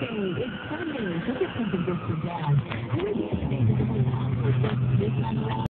It's Sunday. Look at something good for Dad.